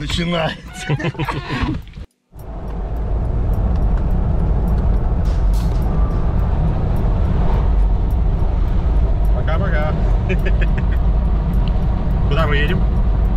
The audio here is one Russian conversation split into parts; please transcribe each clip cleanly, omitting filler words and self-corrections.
начинается. Пока-пока. Куда мы едем?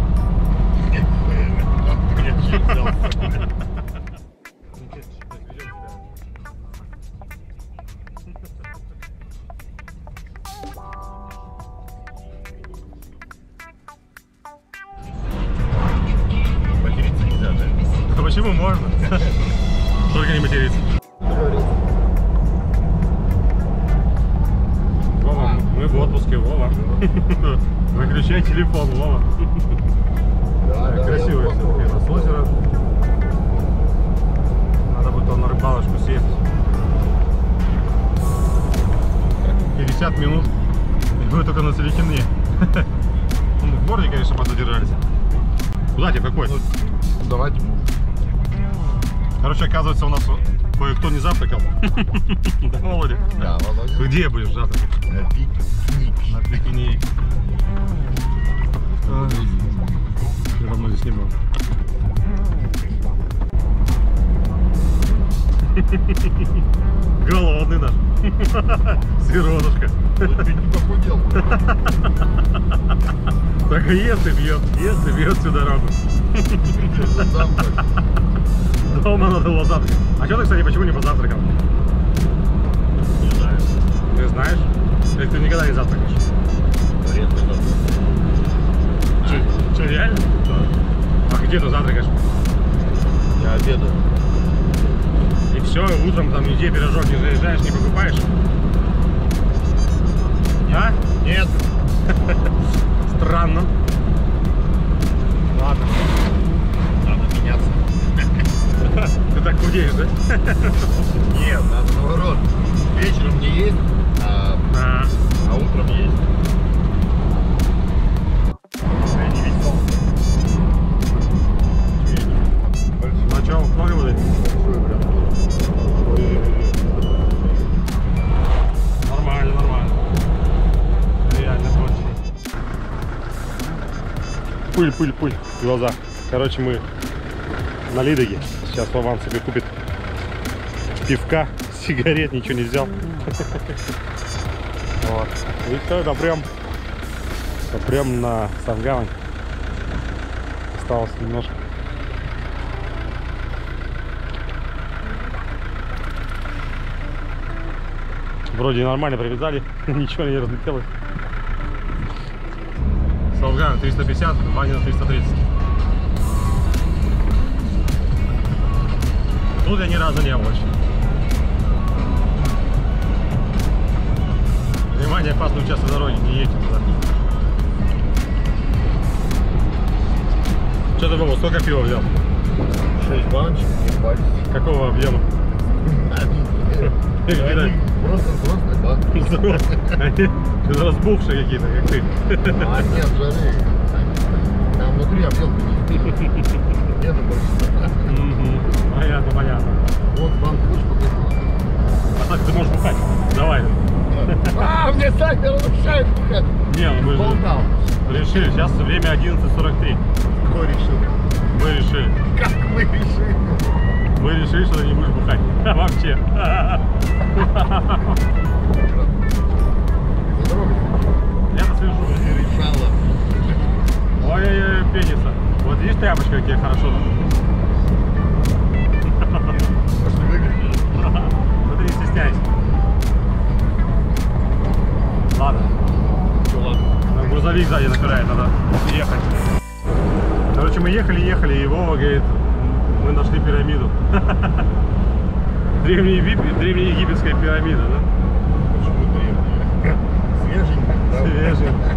Материться нельзя, да? А почему можно? Только не материться. Вова, мы в отпуске, Вова. Выключай телефон, Вова. Да, Красивое все-таки у нас озеро. Надо будет на рыбалочку съездить. 50 минут. И мы только на Целикине. В городе, конечно, подзадержались. Куда тебе, какой? Ну, давайте. Короче, оказывается, у нас кое-кто не завтракал. Да, Володя? Да, Володя. Ты где будешь завтракать? На пикник. На пикник. Я давно здесь не был. Голодный наш. Сиронушка. Ты не похудел. Так и ест и бьет всю дорогу. Дома надо было завтракать. А что ты, кстати, почему не позавтракал? Не знаю. Ты знаешь? Или ты никогда не завтракаешь? Редко завтракаю. Что, реально? Да. А где ты завтракаешь? Я обедаю. И все, утром там нигде пирожок не заезжаешь, не покупаешь? А? Нет. Странно. Ладно. Надо меняться. Ты так худеешь, да? Нет, надо наоборот. Вечером не есть, а утром есть. Я не весел. Ну что, много воды? Нормально, нормально. Реально точно. Пыль в глазах. Короче, мы на Лидоге. Сейчас Вован себе купит пивка, сигарет, ничего не взял. Вот. И все, допрем на Сангавань. Осталось немножко. Вроде нормально привязали, ничего не разлетелось. Сангавань 350, Ванина 330. Тут я ни разу не был. Внимание, опасный участок дороги, не едьте туда. Что ты, Вова, сколько пива взял? 6 баночек и хватит. Какого объема? Просто банки. Они разбухшие какие-то, как ты. А нет, жары. Там внутри объем нет больше. Понятно. Вот банк хочешь показать? А так ты можешь бухать. Давай. А, мне Саня разрешает бухать. Не, ну мы же Болтал. решили. Сейчас время 11:43. Кто решил? Мы решили. Как мы решили? Мы решили, что ты не будешь бухать. Вообще. За дорогой. Я слежу. Не решала. Ой-ой-ой, пениса. Вот видишь, тряпочка как тебе хорошо. Может, не выглядишь? Смотри, не стесняйся. Ладно. Что, ладно? Там грузовик сзади напирает, надо ехать. Короче, мы ехали, и Вова говорит, мы нашли пирамиду. Древнеегипетская пирамида, да? Почему древняя? Свеженькая, правда? Свежая.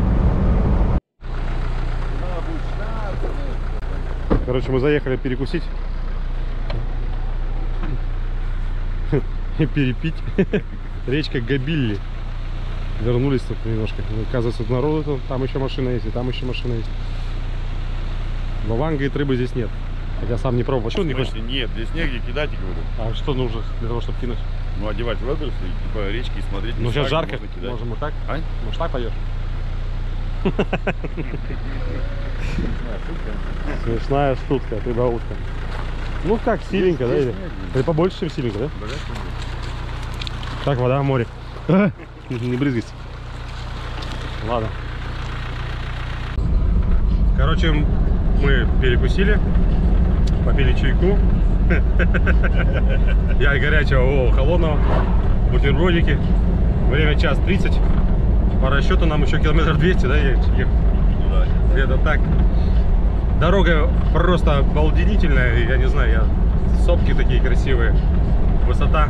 Короче, мы заехали перекусить и перепить. Речка Габилли. Вернулись тут немножко. Оказывается, тут народу, там еще машина есть, и там еще машина есть. Вован говорит, рыбы здесь нет. Хотя сам не пробовал. Почему не хочешь? Нет, здесь негде кидать, говорю. А что нужно для того, чтобы кинуть? Ну, одевать в и, типа, речки и смотреть. Ну, сейчас жарко, можем и так. Можно кидать. Может, так пойдешь? А? Смешная штутка, прибаутка. Ну как, силенько, да? Или побольше, чем силенько, да? Так, вода в море. Не брызгайся. Ладно. Короче, мы перекусили, попили чайку. Я горячего, о, холодного. Бутербродики. Время 1:30. По расчету нам еще километров 200, да, ехать? Да. Где-то так. Дорога просто обалденительная, я не знаю, сопки такие красивые, высота.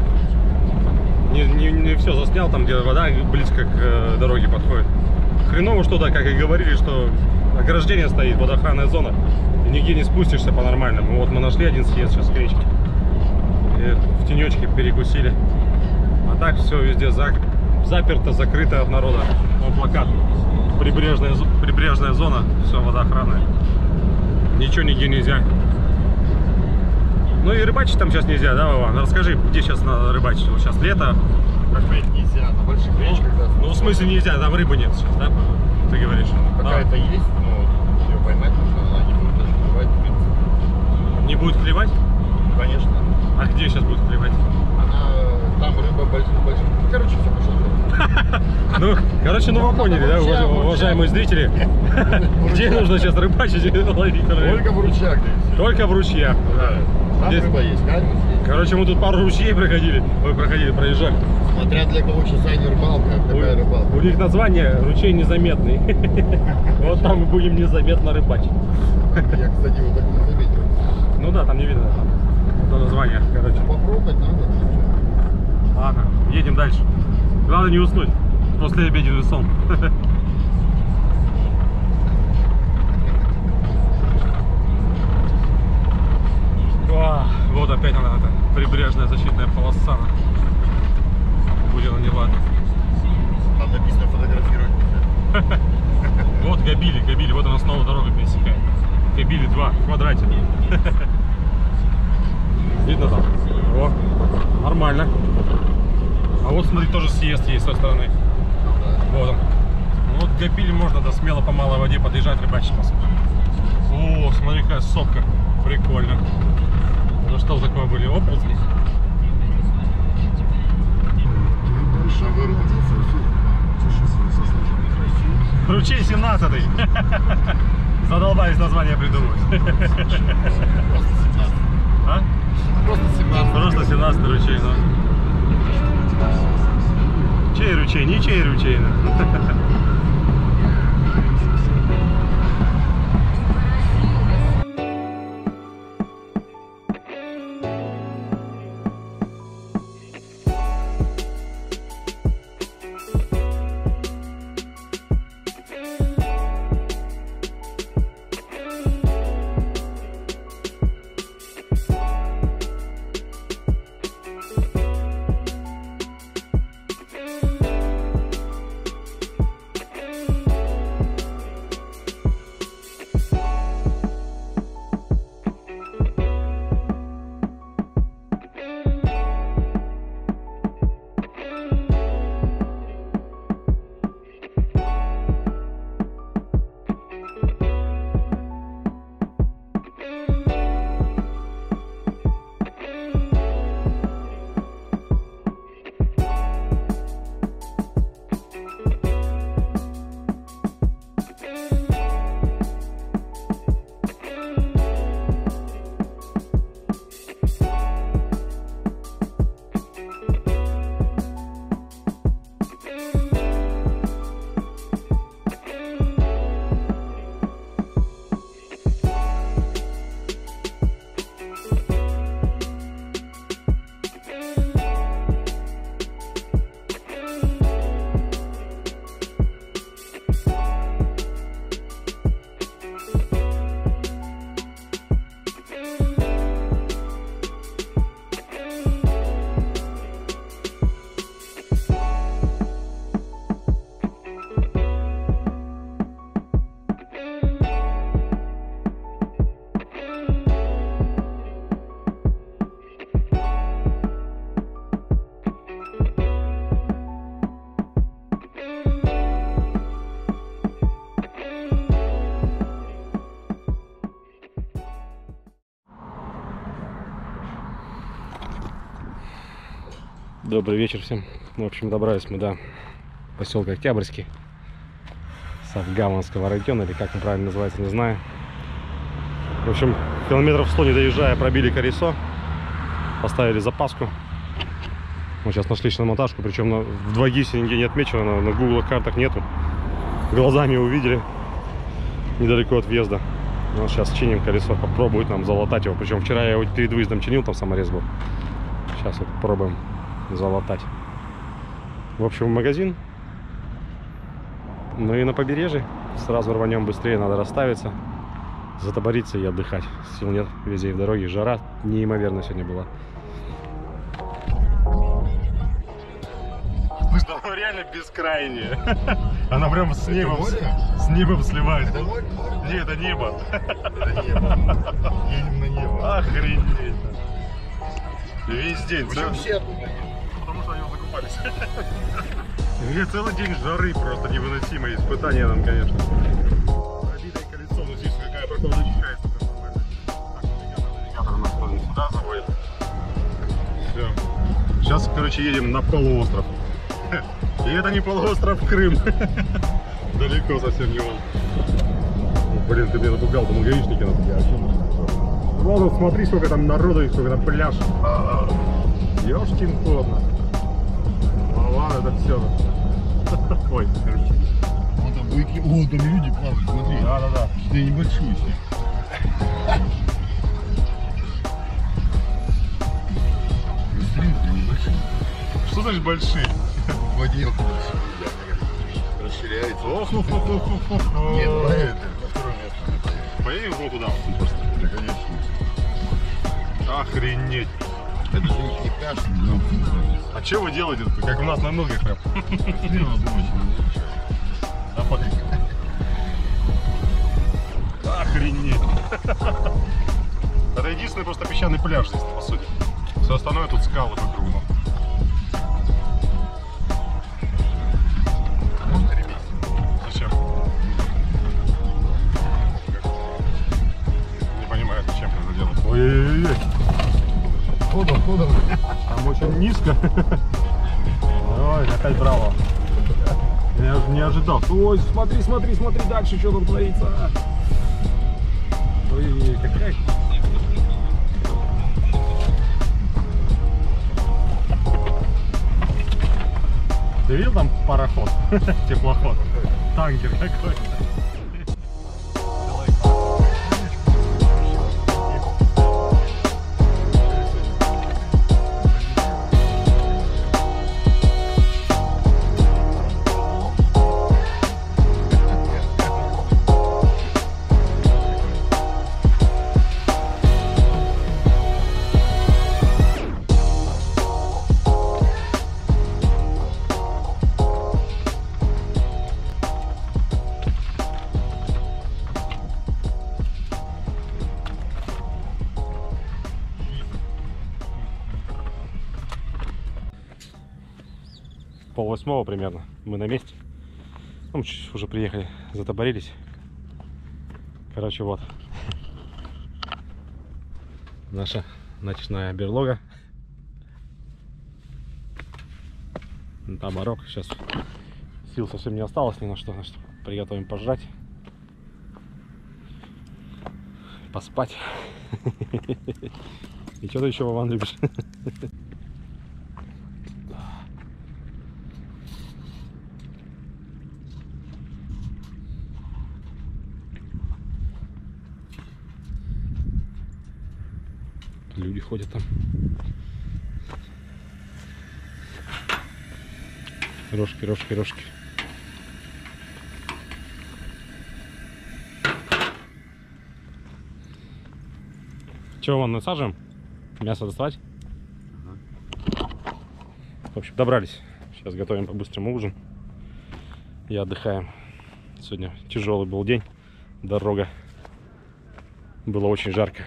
Не все заснял, там где вода близко к дороге подходит. Хреново что-то, как и говорили, что ограждение стоит, водоохранная зона, и нигде не спустишься по-нормальному. Вот мы нашли один съезд сейчас к речке, и в тенечке перекусили. А так все везде заперто, закрыто от народа. Вон плакат. Прибрежная зона, все водоохранная. Ничего нигде нельзя. Ну и рыбачить там сейчас нельзя, да, Вова? Расскажи, где сейчас надо рыбачить? Вот сейчас лето. Как нельзя, на больших речках, да. Ну в смысле нельзя, там рыбы нет сейчас, да? Ты говоришь. Какая-то есть, но ее поймать нужно, она не будет даже клевать, в принципе. Не будет клевать? Конечно. А где сейчас будет клевать? Там рыба большая. Короче, все пошло. Ну, короче, ну вы поняли, да, уважаемые зрители? Где нужно сейчас рыбачить и ловить рыбу? Только в ручьях здесь. Только в ручьях. Там Здесь... рыба есть, камень есть. Короче, мы тут пару ручьей проходили, проезжали. Смотря для кого часа не рыбалка, какая рыбалка. У них название ручей незаметный. Вот там мы будем незаметно рыбачить. Я, кстати, вот так не заметил. Ну да, там не видно. Это название, короче. Попробовать надо. Ладно, едем дальше. Главное не уснуть после обеденный сон. Вот опять она, эта прибрежная защитная полоса. Будь она неладна. Там написано фотографировать. Вот Габили, вот она снова дорога пересекает. Габили 2 в квадрате. Видно там? О, нормально. А вот смотри, тоже съезд есть с той стороны. Вот он. Ну, вот Габили можно, да, смело по малой воде подъезжать, рыбачить. О, смотри, какая сопка. Прикольно. Ну что такое были? Оползни? Ручей 17-й. Задолбались название придумывать. А? Просто 17. Просто 17 ручей, ну. Чей ручей? Ничей ручей. Добрый вечер всем. В общем, добрались мы до поселка Октябрьский, Савгаванского района, или как он правильно называется, не знаю. В общем, километров 100 не доезжая, пробили колесо, поставили запаску. Мы сейчас нашли шиномонтажку, причем в 2GIS нигде не отмечено, на Google картах нету. Глазами увидели недалеко от въезда. Ну, сейчас чиним колесо, попробует нам залатать его. Причем вчера я его перед выездом чинил, там саморез был. Сейчас вот попробуем залатать. В общем, магазин. Ну и на побережье. Сразу рванем быстрее, надо расставиться, затабориться и отдыхать. Сил нет, везде в дороге. Жара неимоверно сегодня была. Слышь, она реально бескрайняя. Она прям с небом сливается. Это море? Нет, это небо. Это небо. Едем на небо. Охренеть. Весь день. Причем все оттуда едут. Потому что они закупались. Целый день жары просто невыносимое испытание нам, конечно. Пробитое колесо, но здесь какая только защищается. Навигатор нас сюда заводит. Все. Сейчас, короче, едем на полуостров. И это не полуостров Крым. Далеко совсем не он. Блин, ты меня напугал, там гаишники нас. Ладно, смотри, сколько там народу и сколько там пляж. Ёшкин кот. Ну ладно, это все. Ой, короче. Вон там буйки. О, там люди плавают, смотри. Да. Ты небольшие все. Смотри, небольшие. Что значит большие? В воде большие. Расширяется. Ох. Нет, на это, на втором месте. Поедем вон туда просто. Да, конечно. Охренеть. Это же не пляж, но... А что вы делаете тут? Как у нас на Мылках прям. Слева думать, А пока. Охренеть. Это единственный просто песчаный пляж здесь, по сути. Все остальное тут скалы вокруг. можно ремень? Зачем? Не понимаю, зачем это делать. Ой-ой-ой. Ходом. Там очень низко. Ой, опять браво. Я уже не ожидал. Ой, смотри дальше, что там творится. Ой, какая. Ты видел там пароход? Теплоход. Танкер какой-то. Пол-8 примерно. Мы на месте. Ну, чуть уже приехали, затаборились. Короче, вот наша ночная берлога. Там орок. Сейчас сил совсем не осталось ни на что. Значит, приготовим пожрать, поспать. И что ты еще, Вован, любишь? Люди ходят там. Рожки. Чего, вон насаживаем? Мясо доставать? В общем, добрались. Сейчас готовим по-быстрому ужин и отдыхаем. Сегодня тяжелый был день. Дорога. Было очень жарко.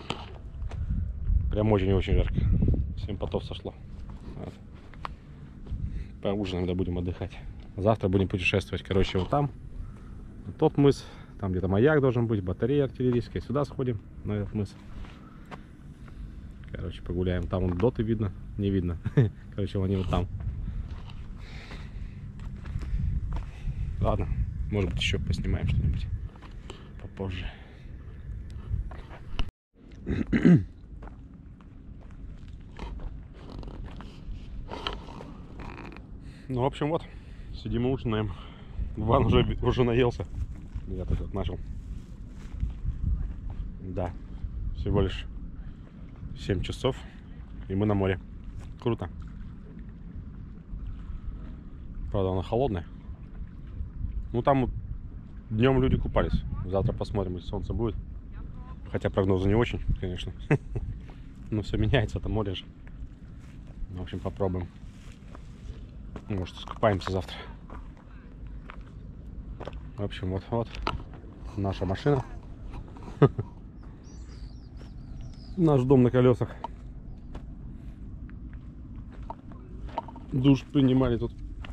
Прям очень жарко. 7 потов сошло. Вот. Поужинаем, да будем отдыхать. Завтра будем путешествовать, короче, вот там. На тот мыс. Там где-то маяк должен быть, батарея артиллерийская. Сюда сходим, на этот мыс. Короче, погуляем. Там вон доты видно, не видно. Короче, они вот там. Ладно, может быть, еще поснимаем что-нибудь попозже. Ну, в общем, вот, сидим и ужинаем. Ван уже наелся. Я только вот начал. Да, всего лишь 7 часов, и мы на море. Круто. Правда, она холодная. Ну, там вот днем люди купались. Завтра посмотрим, если солнце будет. Хотя прогнозы не очень, конечно. Но все меняется, это море же. В общем, попробуем. Может, искупаемся завтра. В общем, вот наша машина. Наш дом на колесах. Душ принимали тут.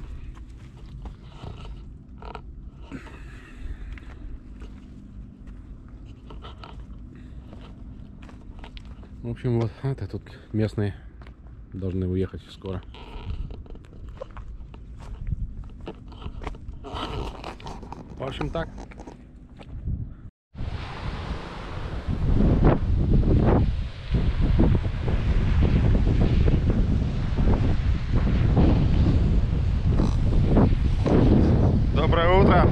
В общем, вот это тут местные должны уехать скоро. В общем, так. Доброе утро.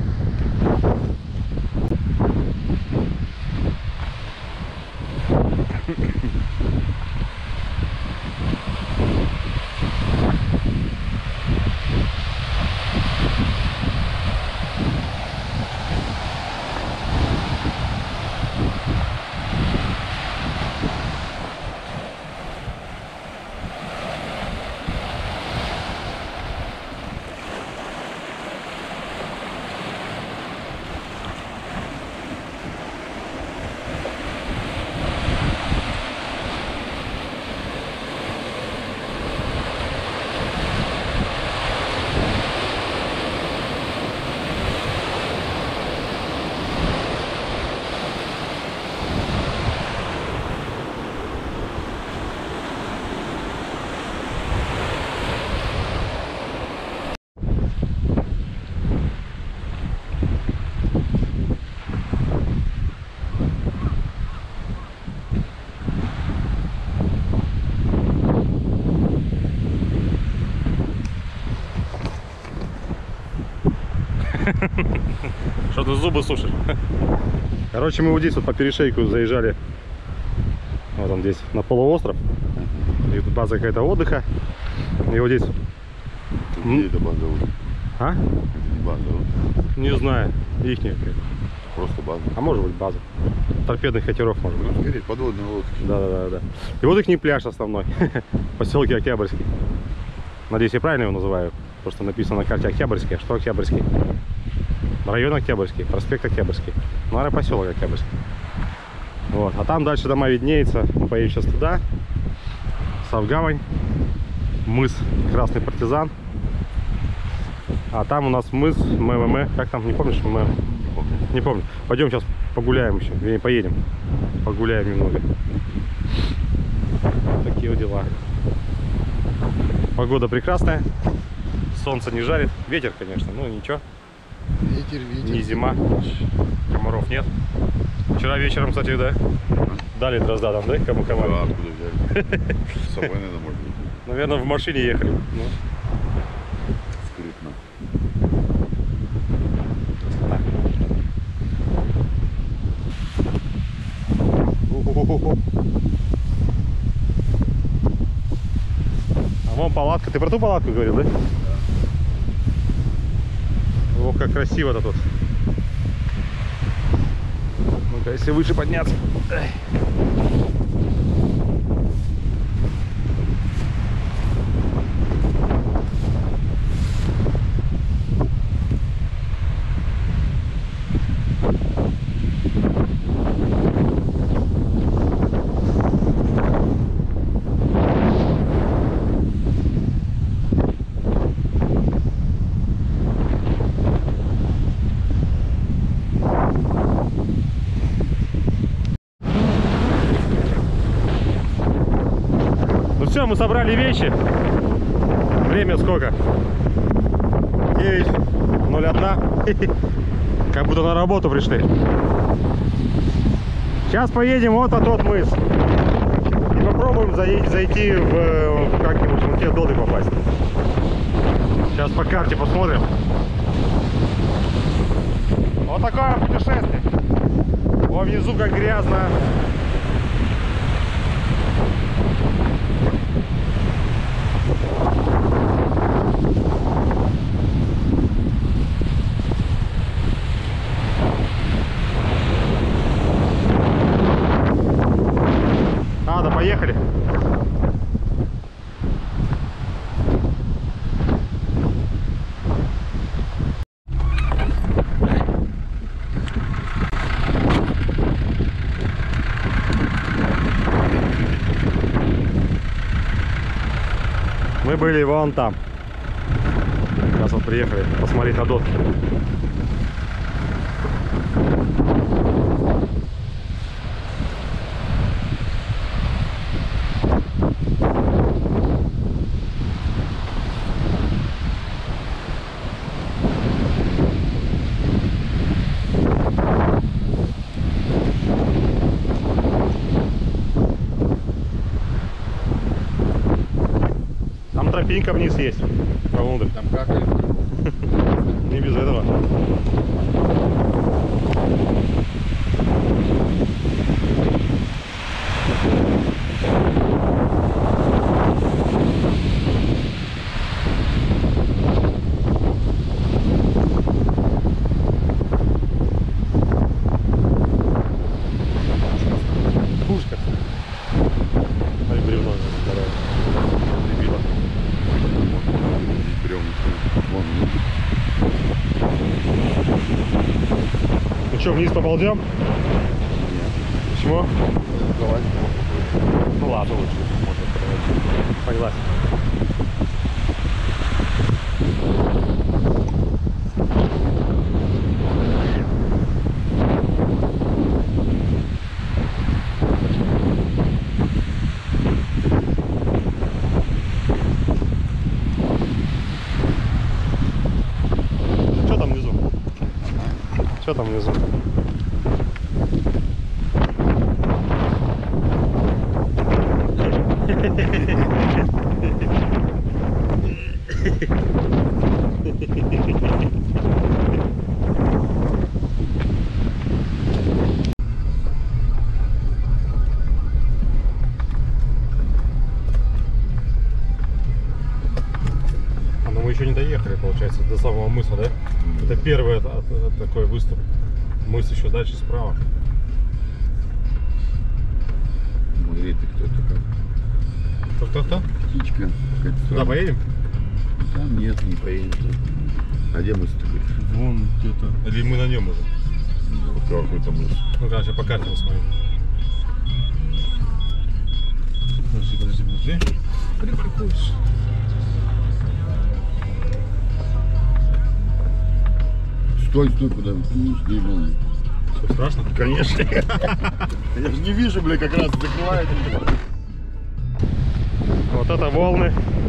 Что ты зубы сушишь? Короче, мы вот здесь вот по перешейку заезжали. Вот он здесь, на полуостров. И тут база какая-то отдыха. И вот здесь. Где это база уже? А? Это не база, вот. Не знаю. Ихняя. Просто база. А может быть база. Торпедных катеров может быть. Ну, скорее, подводные лодки. Да. И вот их пляж основной. В поселке Октябрьский. Надеюсь, я правильно его называю. Просто написано на карте Октябрьский. А что Октябрьский? Район Октябрьский, проспект Октябрьский. Наверное, поселок Октябрьский. Вот. А там дальше дома виднеется. Мы поедем сейчас туда. Савгавань. Мыс Красный Партизан. А там у нас мыс МММ. Как там, не помнишь? Не помню. Пойдем сейчас погуляем еще. Вернее, поедем. Погуляем немного. Такие вот дела. Погода прекрасная. Солнце не жарит. Ветер, конечно, но ничего. Ветер. Не зима. Комаров нет. Вчера вечером, кстати, да? Дали дрозда там, да? Кому комары? Да, откуда взяли? С собой, наверное, можно. Наверное, в машине ехали. Ну. Скрытно. А вон палатка. Ты про ту палатку говорил, да? Да. Ох, как красиво-то тут. Ну-ка, если выше подняться. Ай. все, мы собрали вещи. Время сколько? 9:01. Как будто на работу пришли. Сейчас поедем вот на тот мыс. И попробуем зайти в как-нибудь в те доты попасть. Сейчас по карте посмотрим. Вот такое путешествие. Вон внизу как грязно. Да поехали. Мы были вон там. Сейчас вот приехали посмотреть на дотки. Тропинка вниз есть. Поввнутрь. Там какает. Не без этого. Пушка. Ай, бревно. Прибило. Ну что, вниз поползем? Нет. Почему? Давай. Ну ладно, лучше. Согласен. Что там внизу? Что там внизу? Но мы еще не доехали, получается, до самого мыса, да? Это первый такой выступ. Мыс еще дальше справа. Смотри, ты кто такой? Кто? Птичка. Туда поедем? Там нет, не поедем. А где мыс такой? Вон где-то. Или мы на нем уже? Какой-то мыс. Ну, короче, по карте посмотрим. Подожди. Припаркуйся. Стой, куда? Что, страшно? Конечно. Я же не вижу, бля, как раз закрывает. Вот это волны.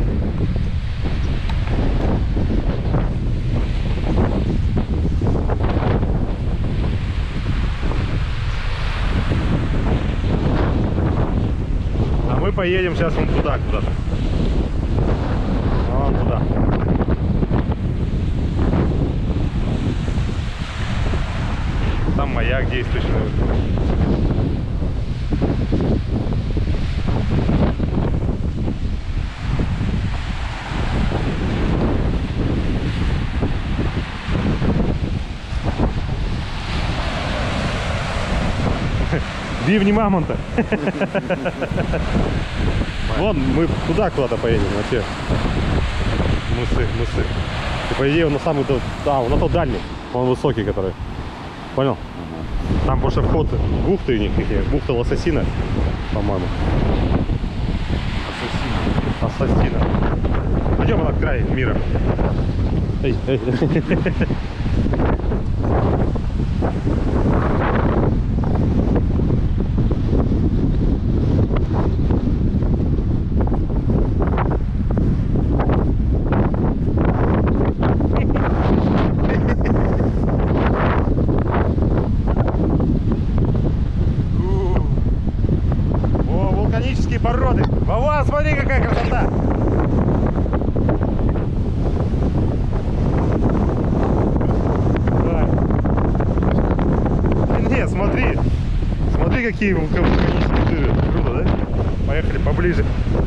А мы поедем сейчас вон туда куда-то. Вон туда. Там маяк действующий. Бивни мамонта. Вон, мы туда куда-то поедем, на те мысы. И по идее он на самый, он на тот дальний, он высокий, который. Понял? Там больше вход бухты у них, бухта Лососина, по-моему. Ассасина. Пойдем на край мира. Эй. какие вулканические дыры. Круто, да? Поехали поближе.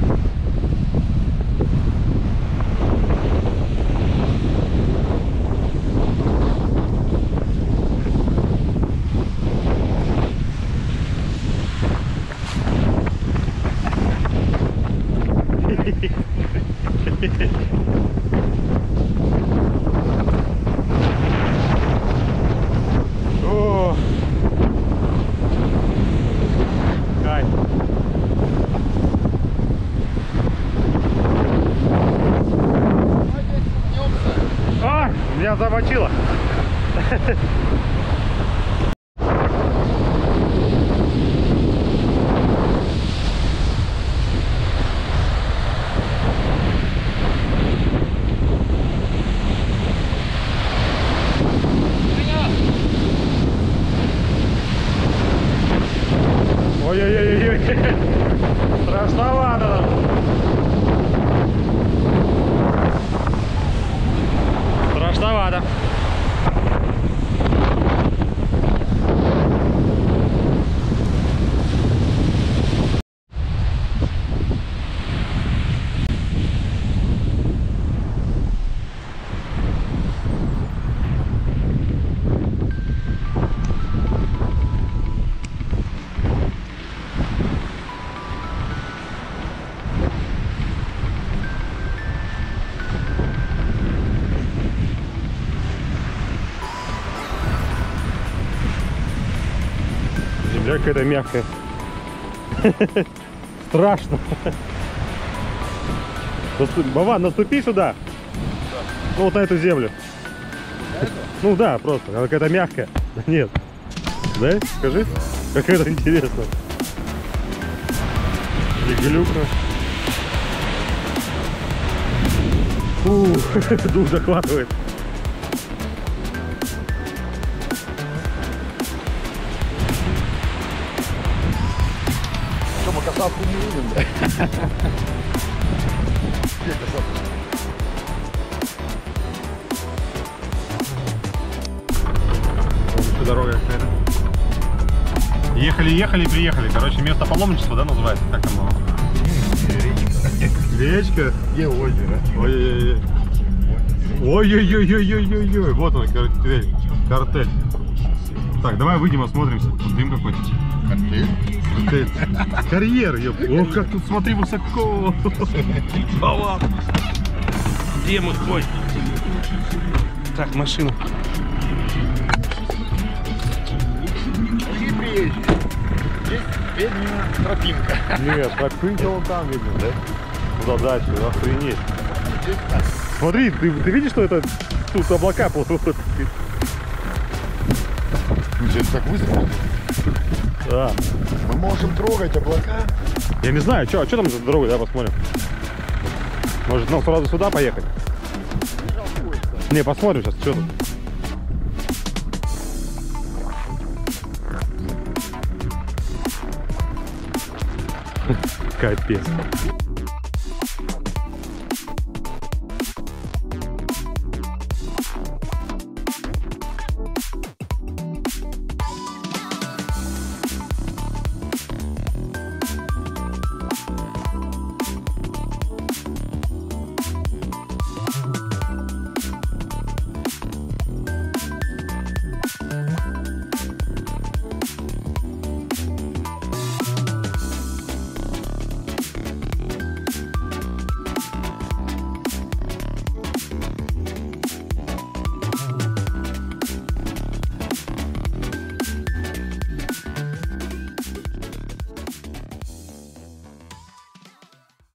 О, кайф. А, меня замочило. Ой-ой-ой-ой. Страшновато. Страшновато. Земля какая-то мягкая. Страшно. Вован, наступи сюда. Ну вот на эту землю. Ну да, просто. Она какая-то мягкая. Нет. Да? Скажи. Какая-то интересная. И глюкна. Фу, дух захватывает. Что, мы касатку не видим, да? Где касатка? Вот еще дорога какая-то. Ехали, приехали. Короче, место паломничества, да, называется? Как там было? Речка? Где озеро? Ой-ой-ой. Ой-ой-ой-ой-ой-ой-ой. Вот он, картель. Картель. Так, давай выйдем, осмотримся. Тут дым какой-то. Картель? Карьер, ёп. Ох, как тут, смотри, высоко. Где мы ходим? Так, машина. Какие приезжие? Здесь бедная тропинка. Нет, тропинка вон там видно, да? Туда дальше, охренеть. Здесь так. Смотри, ты видишь, что это тут облака плывут? Здесь так высоко. Да. Мы можем трогать облака. Я не знаю, что там за дорога, давай посмотрим. Может, нам сразу сюда поехать? Не, посмотрим сейчас, что тут. Капец.